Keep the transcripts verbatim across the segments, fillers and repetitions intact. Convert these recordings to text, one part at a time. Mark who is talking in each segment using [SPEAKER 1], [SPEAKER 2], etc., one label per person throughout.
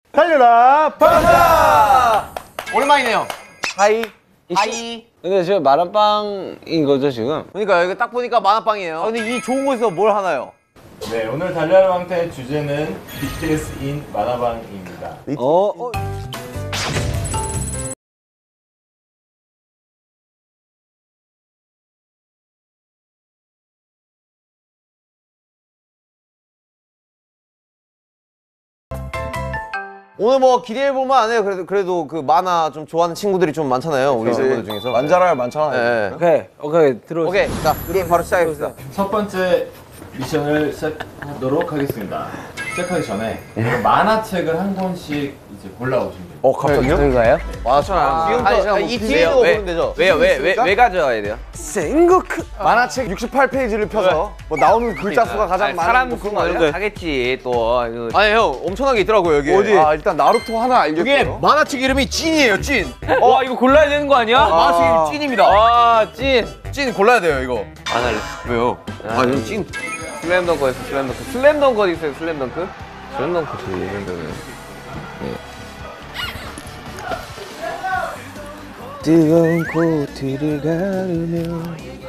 [SPEAKER 1] 달려라 바나나.
[SPEAKER 2] 오랜만이네요.
[SPEAKER 3] 하이.
[SPEAKER 2] 하이.
[SPEAKER 3] 근데 지금 마라빵인 거죠 지금?
[SPEAKER 2] 그러니까 여기 딱 보니까 만화빵이에요. 아, 근데 이 좋은 곳에서 뭘 하나요?
[SPEAKER 4] 네, 오늘 달려라 방탄의 주제는 비티에스인 만화방입니다.
[SPEAKER 3] 어? 어?
[SPEAKER 2] 오늘 뭐 기대해 볼 만하네요. 그래도 그래도 그 만화 좀 좋아하는 친구들이 좀 많잖아요. 우리 친구들 중에서.
[SPEAKER 1] 만자랄 많잖아.
[SPEAKER 2] 네.
[SPEAKER 3] 오케이 오케이 들어.
[SPEAKER 2] 오케이. 자, 게임 바로 시작해봅시다.
[SPEAKER 4] 첫 번째 미션을 시작하도록 하겠습니다. 시작하기 전에 만화책을 한 권씩 이제 골라오시면 돼요.
[SPEAKER 1] 어 갑자기요?
[SPEAKER 3] 저희가요?
[SPEAKER 2] 와, 저 지금부터 이 뒤에 있는 거 보면 되죠.
[SPEAKER 3] 왜요? 왜 왜 왜 가져와야 돼요?
[SPEAKER 1] 생고크 만화책 육십팔 페이지를 펴서 뭐 나오는 글자 수가 가장
[SPEAKER 3] 아니,
[SPEAKER 1] 많은
[SPEAKER 3] 사람
[SPEAKER 1] 뭐
[SPEAKER 3] 수는
[SPEAKER 1] 그런 거
[SPEAKER 3] 어느
[SPEAKER 1] 아니야?
[SPEAKER 3] 하겠지 또. 이거.
[SPEAKER 2] 아니 형, 엄청나게 있더라고요 여기.
[SPEAKER 1] 어디? 아 일단 나루토 하나 알겠어요.
[SPEAKER 2] 이게 만화책 이름이 찐이에요, 찐.
[SPEAKER 3] 와 이거 골라야 되는 거 아니야?
[SPEAKER 2] 만화책 이름 찐입니다.
[SPEAKER 3] 아 찐.
[SPEAKER 2] 찐 골라야 돼요 이거.
[SPEAKER 3] 안 할래.
[SPEAKER 2] 왜요? 아, 이거 찐.
[SPEAKER 3] 슬램덩크에서 슬램덩크. 슬램덩크 어디 있어요? 슬램덩크? 슬램덩크 슬램덩크. 뜨거운 코트를 가르며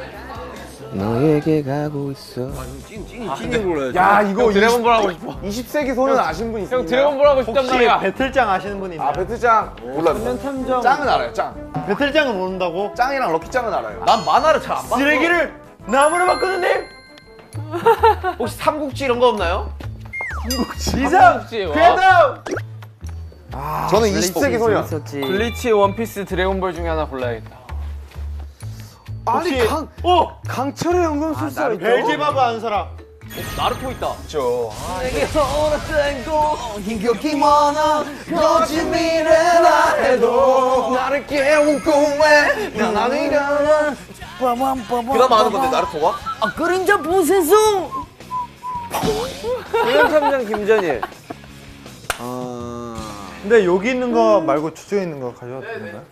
[SPEAKER 3] 너에게 가고 있어.
[SPEAKER 2] 찐, 찐이 찐이 골라야지.
[SPEAKER 1] 야 이거
[SPEAKER 3] 드래곤볼 하고 싶어.
[SPEAKER 1] 이십 세기 소년 아신 분 있어요?
[SPEAKER 3] 형 드래곤볼 하고 싶단 말이야.
[SPEAKER 5] 배틀장 아시는 분 있나요?
[SPEAKER 1] 아 배트짱 몰라요.
[SPEAKER 5] 탐정.
[SPEAKER 1] 짱은 알아요. 짱.
[SPEAKER 5] 배틀장을 모른다고?
[SPEAKER 1] 짱이랑 럭키짱은 알아요.
[SPEAKER 2] 난 만화를 잘 안 봤어.
[SPEAKER 5] 쓰레기를 나무로 바꾸는 님?
[SPEAKER 2] 혹시 삼국지 이런 거 없나요?
[SPEAKER 5] 이상! 궤도!
[SPEAKER 1] 저는 이십 세기 소년.
[SPEAKER 3] 블리치, 원피스, 드래곤볼 중에 하나 골라야겠다.
[SPEAKER 1] 아니 강
[SPEAKER 5] 어!
[SPEAKER 1] 강철의 연금술사 있죠?
[SPEAKER 5] 벨제바브 아는 사람.
[SPEAKER 2] 나루토 있다.
[SPEAKER 1] 있죠.
[SPEAKER 2] 내게서 오락된 곳 힘겹기 많아 거짓 미래라 해도 나를 깨운 꿈에 난 아니라 그다음 아는 건데 나루토가? 아 그림자 보세요.
[SPEAKER 3] 소년탐정 김전일.
[SPEAKER 5] 근데 여기 있는 거 말고 저쪽에 있는 거 가져와도 되나요?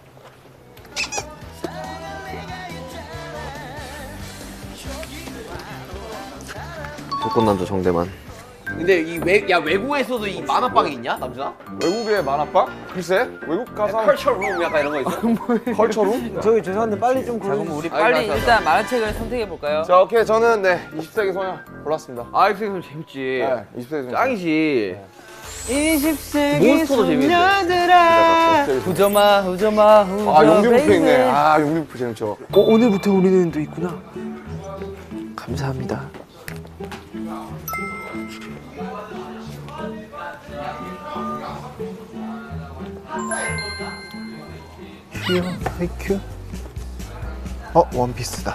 [SPEAKER 2] 조건남자 정대만. 근데 이 외 야 외국에서도 이 만화방이 있냐 남준아?
[SPEAKER 1] 외국의 만화방? 글쎄 외국 가서
[SPEAKER 2] 컬처 룸 약간 이런 거 있어.
[SPEAKER 1] 컬처룸?
[SPEAKER 5] 저기 죄송한데 빨리 좀 고르
[SPEAKER 3] 우리
[SPEAKER 2] 빨리
[SPEAKER 3] 빨리
[SPEAKER 2] 알았어,
[SPEAKER 3] 일단 만화책을 선택해 볼까요?
[SPEAKER 1] 자 오케이 저는 네 이십 세기 소년 골랐습니다.
[SPEAKER 3] 아 이거 재밌지.
[SPEAKER 1] 네 이십 세기 소년.
[SPEAKER 3] 짱이지.
[SPEAKER 5] 이십 세기
[SPEAKER 3] 몬스터도 재밌는데.
[SPEAKER 5] 소녀들아 후저마 후저마 후저
[SPEAKER 1] 아 용비부표 있네. 아 용비부표 재밌죠.
[SPEAKER 5] 어, 오늘부터 우리는 또 있구나. 감사합니다. 큐, 하이큐. 어, 원피스다.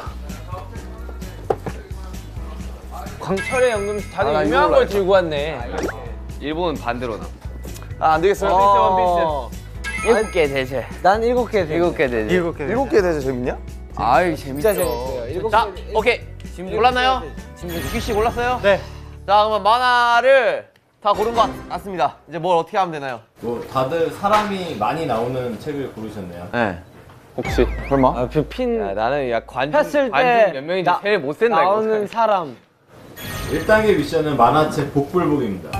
[SPEAKER 3] 광철의 연금 다들
[SPEAKER 1] 아, 이거
[SPEAKER 3] 유명한 걸
[SPEAKER 1] 몰라요.
[SPEAKER 3] 들고 왔네. 일본은 반대로나.
[SPEAKER 1] 아 안 되겠어요.
[SPEAKER 3] 원피스 원피스. 일곱 개 대체. 난 일곱 개 대체. 일곱 개 대체.
[SPEAKER 5] 일곱 개.
[SPEAKER 1] 일곱 개 대체 재밌냐?
[SPEAKER 3] 아유 재밌어. 진짜 재밌어요. 일곱
[SPEAKER 2] 자
[SPEAKER 3] 개.
[SPEAKER 2] 오케이 골랐나요? 유키 씨 골랐어요?
[SPEAKER 5] 네.
[SPEAKER 2] 자 그러면 만화를 다 고른 것 같습니다. 이제 뭘 어떻게 하면 되나요?
[SPEAKER 4] 뭐 다들 사람이 많이 나오는 책을 고르셨네요.
[SPEAKER 2] 네.
[SPEAKER 1] 혹시 설마?
[SPEAKER 3] 아, 그 핀. 야, 나는 야 관중
[SPEAKER 5] 했을 때
[SPEAKER 3] 관중 몇 명인지
[SPEAKER 5] 나-
[SPEAKER 3] 제일 못 센다 이거.
[SPEAKER 5] 나오는 사람.
[SPEAKER 4] 일 단계 미션은 만화책 복불복입니다.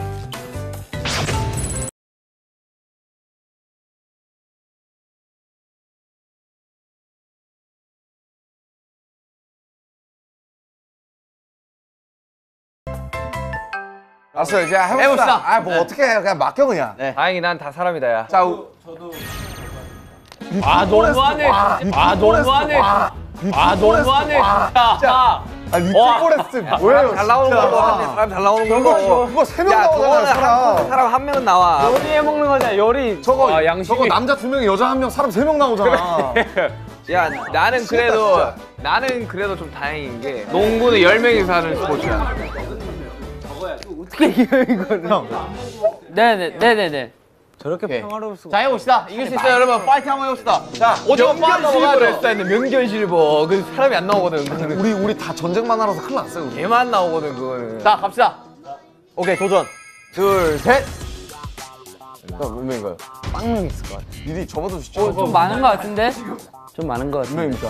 [SPEAKER 1] 알았어 이제 해봅시다.
[SPEAKER 2] 해봅시다.
[SPEAKER 1] 아뭐 어떻게 해 그냥 맡겨 그냥.
[SPEAKER 2] 네.
[SPEAKER 3] 다행히 난 다 사람이다 야.
[SPEAKER 1] 자 우,
[SPEAKER 4] 저도
[SPEAKER 3] 아 너무하네.
[SPEAKER 1] 와,
[SPEAKER 3] 진짜. 아 너무하네.
[SPEAKER 1] 와,
[SPEAKER 3] 아 너무하네
[SPEAKER 1] 와,
[SPEAKER 3] 진짜. 아,
[SPEAKER 1] 아 리틀 포레스트 뭐예요?
[SPEAKER 3] 잘 나오는
[SPEAKER 1] 진짜.
[SPEAKER 3] 걸로 하네. 사람 잘 나오는
[SPEAKER 1] 그거
[SPEAKER 3] 걸로.
[SPEAKER 1] 그거 세 명
[SPEAKER 3] 야
[SPEAKER 1] 나오잖아요
[SPEAKER 3] 그거는 한,
[SPEAKER 1] 사람.
[SPEAKER 3] 사람 한 명은 나와.
[SPEAKER 5] 요리해 먹는 거잖아, 요리.
[SPEAKER 1] 저거
[SPEAKER 3] 아, 양식이-
[SPEAKER 1] 저거 남자 두 명에 여자 한 명 사람 세 명 나오잖아.
[SPEAKER 3] 야 나는 그래도
[SPEAKER 1] 진짜.
[SPEAKER 3] 나는 그래도 좀 다행인 게 농구는 열 명이서 하는 스포츠야.
[SPEAKER 5] 어떻게 이겨, 이거는. 형. 네네, 네네네. 저렇게
[SPEAKER 2] 오케이.
[SPEAKER 5] 평화로울 수가.
[SPEAKER 2] 자 해봅시다. 이길 수 있어요 여러분. 파이팅 한번 해봅시다. 자 오징어 파이팅
[SPEAKER 3] 실버를
[SPEAKER 2] 먹어야죠.
[SPEAKER 3] 했다 했는데 명견 실버. 그 사람이 안 나오거든.
[SPEAKER 1] 우리 우리 다 전쟁만 하라서 큰일 났어요. 우리.
[SPEAKER 3] 걔만 나오거든 그거는.
[SPEAKER 2] 자 갑시다. 오케이 도전.
[SPEAKER 1] 둘 셋. 몇 명인가요?
[SPEAKER 5] 빵명 있을 것 같아.
[SPEAKER 1] 미리 접어두시죠.
[SPEAKER 5] 좀 많은 것 같은데? 좀 많은 것
[SPEAKER 1] 몇
[SPEAKER 5] 같은데.
[SPEAKER 1] 명입니까?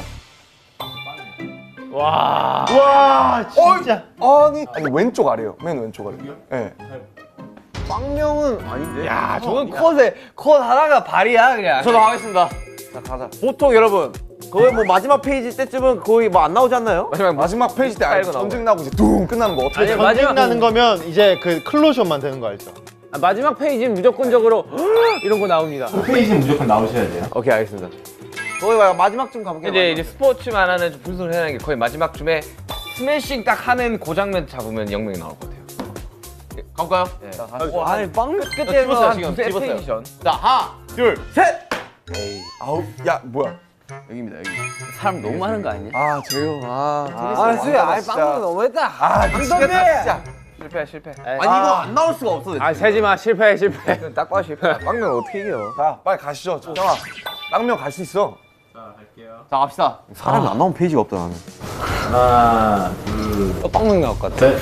[SPEAKER 3] 와.
[SPEAKER 5] 와, 진짜.
[SPEAKER 1] 아니 아니 왼쪽 아래요. 맨 왼쪽 아래. 예. 네.
[SPEAKER 2] 빵명은 아닌데.
[SPEAKER 3] 야, 저건 컷에 컷 하나가 발이야 그냥.
[SPEAKER 2] 저도 하겠습니다.
[SPEAKER 1] 자 가자.
[SPEAKER 2] 보통 여러분 거의 뭐 마지막 페이지 때쯤은 거의 뭐 안 나오지 않나요?
[SPEAKER 3] 마지막
[SPEAKER 1] 마지막 페이지 때 알죠? 전쟁 나고 이제 둥 끝나는 거 어떻게?
[SPEAKER 3] 아니,
[SPEAKER 5] 전쟁
[SPEAKER 3] 마지막
[SPEAKER 5] 나는 거면 이제 그 클로저만 되는 거 알죠?
[SPEAKER 3] 아, 마지막 페이지는 무조건적으로 이런 거 나옵니다.
[SPEAKER 4] 그 페이지는 무조건 나오셔야 돼요.
[SPEAKER 2] 오케이 알겠습니다. 거의 막 마지막쯤 가볼게요.
[SPEAKER 3] 이제 이제 스포츠만 하는 좀 분석을 해야 하는 게 거의 마지막쯤에 스매싱 딱 하는 그 장면 잡으면 영명이 나올 것 같아요.
[SPEAKER 2] 가볼까요?
[SPEAKER 3] 네.
[SPEAKER 2] 와, 아니 빵
[SPEAKER 3] 끝에
[SPEAKER 2] 집었어요,
[SPEAKER 3] 한
[SPEAKER 2] 지금.
[SPEAKER 3] 두세
[SPEAKER 2] 집었어요.
[SPEAKER 3] 페이지 전.
[SPEAKER 2] 자 하나 둘 셋.
[SPEAKER 1] 아우 야 뭐야?
[SPEAKER 2] 여기입니다 여기.
[SPEAKER 3] 사람 너무 많은 거 아니야?
[SPEAKER 1] 아 재영 아.
[SPEAKER 2] 아 수야 아이 빵 너무했다.
[SPEAKER 1] 아 미치겠다 진짜.
[SPEAKER 3] 실패 실패.
[SPEAKER 2] 아니 이거 안 나올 수가 없어.
[SPEAKER 3] 아 세지 마 실패 실패. 딱 봐 실패.
[SPEAKER 1] 빵면 어떻게 이겨? 자 빨리 가시죠. 정아 빵면 갈 수 있어.
[SPEAKER 4] 자, 갈게요.
[SPEAKER 2] 자 갑시다. 사람이 안 나온 페이지가 없다 나는.
[SPEAKER 4] 하나, 둘,
[SPEAKER 3] 또 빵명 나올 것 같아.
[SPEAKER 4] 셋.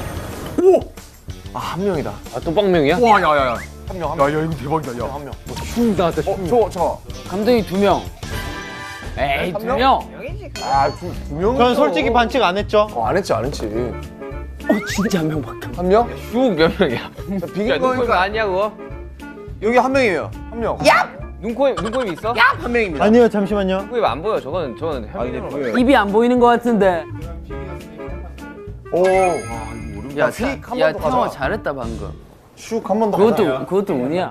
[SPEAKER 1] 아 한 명이다.
[SPEAKER 3] 아 또 빵명이야?
[SPEAKER 1] 와 야야야. 한 명 한 명. 야야 이거 대박이다. 야 한 명.
[SPEAKER 3] 흉 나왔다 흉.
[SPEAKER 1] 저 저.
[SPEAKER 3] 감독이 두 명. 에이
[SPEAKER 1] 한
[SPEAKER 3] 두
[SPEAKER 1] 명?
[SPEAKER 3] 명.
[SPEAKER 1] 아두 명.
[SPEAKER 5] 전 솔직히 반칙 안 했죠?
[SPEAKER 1] 어, 안 했지 안 했지.
[SPEAKER 3] 어 진짜 한 명밖에.
[SPEAKER 1] 한 명?
[SPEAKER 3] 흉몇 명이야?
[SPEAKER 1] 비긴
[SPEAKER 3] 야 눈코입
[SPEAKER 1] 거니까
[SPEAKER 3] 아니야 그거?
[SPEAKER 2] 여기 한 명이에요.
[SPEAKER 1] 한 명.
[SPEAKER 3] 눈코입 눈코입 있어?
[SPEAKER 2] 한 명입니다.
[SPEAKER 5] 아니요, 잠시만요.
[SPEAKER 3] 눈코입 안 보여. 저거는 저거는 현민으로 보여.
[SPEAKER 6] 입이 안 보이는 것 같은데.
[SPEAKER 1] 오.
[SPEAKER 6] 야,
[SPEAKER 1] 픽 한
[SPEAKER 6] 야
[SPEAKER 1] 번 더
[SPEAKER 6] 태영아
[SPEAKER 1] 가자.
[SPEAKER 6] 잘했다 방금.
[SPEAKER 1] 슉 한 번 더 가자.
[SPEAKER 6] 그것도 그것도 운이야.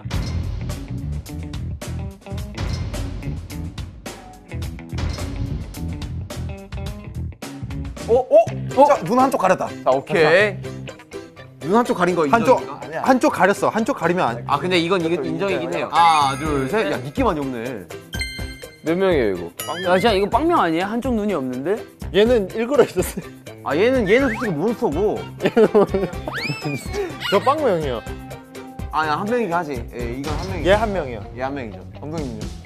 [SPEAKER 1] 어? 어? 자, 눈 한쪽 가렸다.
[SPEAKER 2] 자 오케이. 눈 한쪽 가린 거
[SPEAKER 5] 한쪽
[SPEAKER 2] 인정인가?
[SPEAKER 5] 한쪽 가렸어. 한쪽 가리면 안.
[SPEAKER 2] 아 근데 이건 이게 인정이긴 해요. 하나 둘 셋. 야 니께 많이 없네.
[SPEAKER 3] 몇 명이에요 이거?
[SPEAKER 6] 야, 진짜 이거 빵명 아니야? 한쪽 눈이 없는데?
[SPEAKER 5] 얘는 일그러 있었어요.
[SPEAKER 2] 아 얘는 얘는 솔직히 몬스터고.
[SPEAKER 5] 저 빵명이요.
[SPEAKER 2] 아야 한 명이긴 하지. 예 이건 한 명이.
[SPEAKER 5] 얘 한 명이요.
[SPEAKER 2] 얘 한 명이죠.
[SPEAKER 1] 감독님요.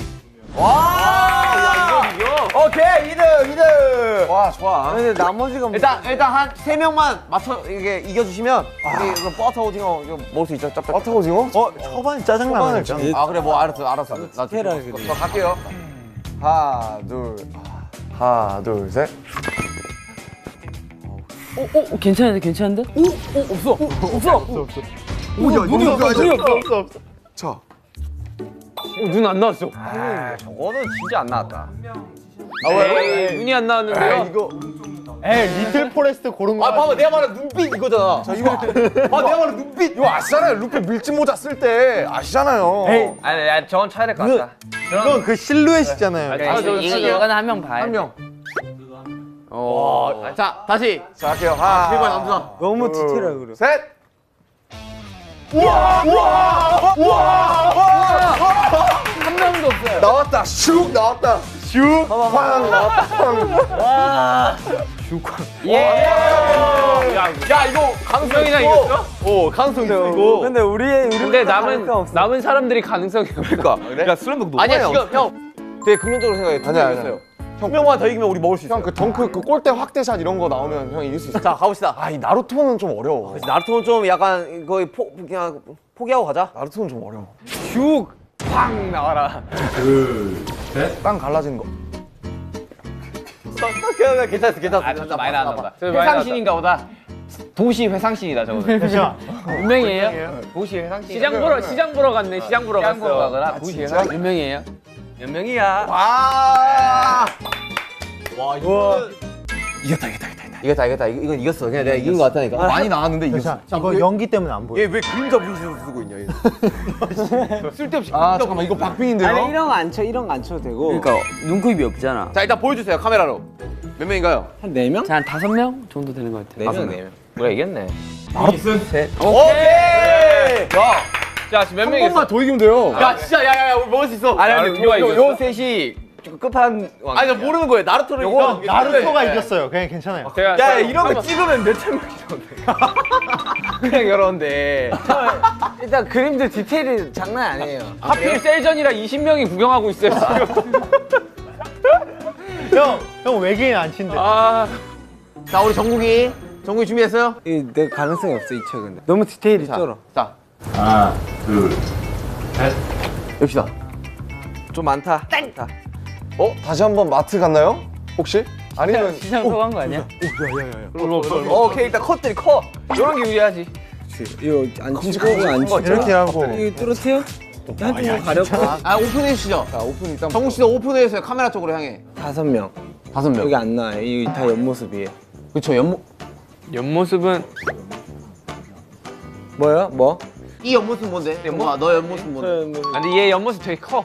[SPEAKER 2] 와. 야, 이거 이겨. 오케이 이등 이등.
[SPEAKER 1] 와 좋아.
[SPEAKER 2] 근데 나머지가 일단 일단 한 세 명만 맞춰 이게 이겨주시면 우리 이거 버터 오징어 이거 먹을 수 있죠. 짭짭.
[SPEAKER 1] 버터 오징어?
[SPEAKER 5] 어, 초반에 짜장라면 죠
[SPEAKER 2] 아 그래 뭐 알았어 알았어. 나
[SPEAKER 6] 테라
[SPEAKER 2] 저,
[SPEAKER 6] 그래.
[SPEAKER 2] 저 갈게요.
[SPEAKER 1] 하나 둘. 하나 둘 셋.
[SPEAKER 6] 어, 어, 어, 괜찮은데, 괜찮은데? 오, 오, 없어, 없어, 없어, 없어.
[SPEAKER 1] 오야
[SPEAKER 6] 눈이 없어, 눈이 없어.
[SPEAKER 5] 없어 없어.
[SPEAKER 1] 자.
[SPEAKER 3] 눈 안 나왔어.
[SPEAKER 2] 아 저거는 진짜 안 나왔다.
[SPEAKER 3] 아 왜? 눈이 안 나왔는데요?
[SPEAKER 1] 이거
[SPEAKER 5] 에이, 리틀 포레스트 고른 거.
[SPEAKER 2] 아 봐봐 내가 말한 눈빛 이거잖아.
[SPEAKER 1] 자 이거
[SPEAKER 2] 아 내가 말한 눈빛.
[SPEAKER 1] 이거 아시잖아요. 루페 밀짚 모자 쓸 때 아시잖아요.
[SPEAKER 5] 에이,
[SPEAKER 3] 아니, 아니 저건 차야 될 것 같다.
[SPEAKER 5] 이건 그 실루엣이잖아요.
[SPEAKER 3] 아,
[SPEAKER 6] 이거,
[SPEAKER 3] 저
[SPEAKER 6] 이거, 이거는 한 명 봐야
[SPEAKER 1] 한
[SPEAKER 6] 돼.
[SPEAKER 1] 명.
[SPEAKER 6] 어.
[SPEAKER 2] 자 다시.
[SPEAKER 1] 자 할게요. 하나.
[SPEAKER 2] 제발 남자.
[SPEAKER 1] 너무 디테일하게 그려. 셋.
[SPEAKER 6] 한 명도 없어요.
[SPEAKER 1] 나왔다. 슉 나왔다. 슉. 황 나왔다. 황.
[SPEAKER 3] 예. 야, 야 이거 강성이나 이겼어?
[SPEAKER 2] 오 가능성 있어 이거.
[SPEAKER 6] 근데 우리의 우리
[SPEAKER 3] 근데 남은 남은 사람들이 가능성이 없을까?
[SPEAKER 2] 야 슬램독 너무 아니야 지금 형 되게 긍정적으로 생각해.
[SPEAKER 1] 아니야, 아니야.
[SPEAKER 2] 한 명만 더 이기면 우리 먹을 수 있어.
[SPEAKER 1] 형 그 덩크 그 골대 확대샷 이런 거 나오면 형 이길 수 있어.
[SPEAKER 2] 자 가봅시다.
[SPEAKER 1] 아 이 나루토는 좀 어려워.
[SPEAKER 2] 나루토는 좀 약간 거의 포 그냥 포기하고 가자.
[SPEAKER 1] 나루토는 좀 어려워.
[SPEAKER 3] 슉! 팡 나와라.
[SPEAKER 4] 둘, 셋.
[SPEAKER 1] 땅 갈라지는 거.
[SPEAKER 2] 괜찮아 괜찮아 괜찮아.
[SPEAKER 3] 아, 진짜 많이 나왔다. 회상신인가 보다. 도시 회상신이다 저거는.
[SPEAKER 5] 잠시만.
[SPEAKER 6] 몇 명이에요?
[SPEAKER 3] 도시 회상신. 시장 보러 시장 보러 갔네. 시장 보러 갔어. 시장 보러 가거나 도시
[SPEAKER 1] 진짜?
[SPEAKER 3] 회상.
[SPEAKER 6] 몇 명이에요?
[SPEAKER 3] 몇 명이야?
[SPEAKER 2] 와. 와 이거 이겼다 이겼다 이겼다 이겼다 이겼다 이거 이건 이겼어. 그냥 내가 이긴 거 같다니까. 많이 나왔는데 이겼어.
[SPEAKER 5] 자, 이거 연기 때문에 안 보여.
[SPEAKER 2] 얘 왜 그림자 분신을 쓰고 있냐 얘.
[SPEAKER 3] 쓸데없이.
[SPEAKER 1] 아 잠깐만 이거 박빙인데요?
[SPEAKER 6] 아니 이런 거 안 쳐, 이런 거 안 쳐도 되고. 그러니까 눈코입이 없잖아.
[SPEAKER 2] 자 일단 보여주세요 카메라로. 몇 명인가요?
[SPEAKER 6] 한 네 명? 자, 한 다섯 명 정도 되는 것 같아.
[SPEAKER 3] 네 명, 네 명. 우리가 이겼네.
[SPEAKER 4] 이승.
[SPEAKER 2] 오케이.
[SPEAKER 3] 야, 자 지금 몇 명이었어?
[SPEAKER 1] 더 이기면 돼요.
[SPEAKER 2] 야 진짜 야야야 우리 먹을 수 있어.
[SPEAKER 3] 아니 아니 누가
[SPEAKER 2] 요,
[SPEAKER 3] 이겼어?
[SPEAKER 2] 요 셋이
[SPEAKER 3] 끝판 왕.
[SPEAKER 2] 아니 나 모르는 거예요. 나루토를
[SPEAKER 5] 요거
[SPEAKER 2] 이겨.
[SPEAKER 5] 나루토가 이겼어요. 그냥 괜찮아요.
[SPEAKER 3] 제가
[SPEAKER 2] 야 이런 거 찍으면
[SPEAKER 3] 몇천 명이던데. 그냥 여러운데.
[SPEAKER 6] 일단 그림들 디테일이 장난 아니에요.
[SPEAKER 3] 하필 셀전이라 이십 명이 구경하고 있어요 지금.
[SPEAKER 5] 형, 형 외계인 안 친대.
[SPEAKER 3] 아.
[SPEAKER 2] 자 우리 정국이 정국이 준비했어요?
[SPEAKER 6] 내 가능성이 없어 이 쳐 근데. 너무 디테일이 쩔어.
[SPEAKER 2] 자
[SPEAKER 4] 하나, 둘, 셋.
[SPEAKER 2] 엽시다. 좀 많다. 자.
[SPEAKER 1] 어? 다시 한번 마트 갔나요? 혹시? 아니면
[SPEAKER 6] 시장 소간 거 아니야?
[SPEAKER 2] 어, 오케이 일단 컷들이 커.
[SPEAKER 3] 이런 게 유리하지.
[SPEAKER 6] 그렇지. 이거 안 치고 이거 안 치고
[SPEAKER 5] 이렇게 하고
[SPEAKER 6] 이거 뚫어세요. 한쪽으로 가려고.
[SPEAKER 2] 아 오픈해 주시죠.
[SPEAKER 1] 자 오픈 일단.
[SPEAKER 2] 정우 씨도 오픈해 주세요. 카메라 쪽으로 향해.
[SPEAKER 6] 다섯 명.
[SPEAKER 2] 다섯 명.
[SPEAKER 6] 여기 안 나와요. 이거 다 옆모습이에요.
[SPEAKER 2] 그렇죠. 연모
[SPEAKER 3] 옆모습은
[SPEAKER 6] 뭐요? 뭐?
[SPEAKER 2] 이 옆모습 뭔데? 정우아 너 옆모습 뭔데?
[SPEAKER 3] 아니 얘 옆모습 되게 커.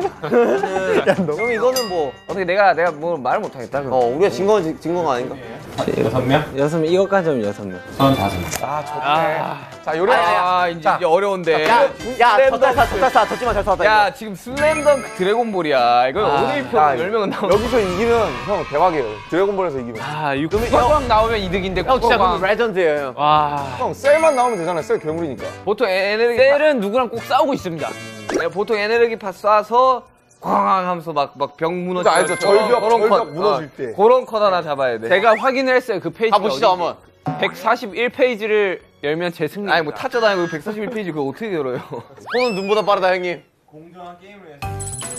[SPEAKER 2] 그럼 이거는 뭐?
[SPEAKER 3] 어떻게 내가 내가 뭐 말을 못 하겠다. 그럼.
[SPEAKER 2] 어 우리가 진 거 진 거가 아닌가?
[SPEAKER 4] 여섯 명?
[SPEAKER 6] 여섯 명. 이거까지 하면 여섯 명.
[SPEAKER 4] 서른 다섯 명.
[SPEAKER 1] 아 좋네. 자 요래.
[SPEAKER 3] 아 이제, 이제 어려운데.
[SPEAKER 2] 야, 야,
[SPEAKER 3] 슬램덩크.
[SPEAKER 2] 졌다, 졌다, 졌다, 졌지마, 졌다, 졌다.
[SPEAKER 3] 야 지금 슬램덩크 드래곤볼이야. 이거
[SPEAKER 2] 아,
[SPEAKER 3] 오늘표
[SPEAKER 1] 야,
[SPEAKER 3] 열 명은 나오는.
[SPEAKER 1] 여기서 이기면 형 대박이에요. 드래곤볼에서 이기면.
[SPEAKER 3] 아 이거 쿠거광 나오면 이득인데.
[SPEAKER 2] 형 진짜
[SPEAKER 3] 쿠거광.
[SPEAKER 2] 그럼 레전드예요, 형.
[SPEAKER 3] 와.
[SPEAKER 1] 형 셀만 나오면 되잖아요. 셀 괴물이니까.
[SPEAKER 3] 보통 에너지 셀은 누구랑 꼭 싸우고 있습니다. 네, 보통 에너지파 쏴서 꽝 하면서 막 막 병 무너지고
[SPEAKER 1] 알죠. 절벽, 절벽 무너질 때.
[SPEAKER 3] 그런 컷 하나 잡아야 돼. 제가 확인을 했어요. 그 페이지.
[SPEAKER 2] 가보시죠, 한번.
[SPEAKER 3] 백사십일 페이지를 열면 제 승리. 아니 뭐 타짜도 아니고 백사십일 페이지 그거 어떻게 열어요?
[SPEAKER 2] 손은 눈보다 빠르다, 형님.
[SPEAKER 4] 공정한 게임을 위해서.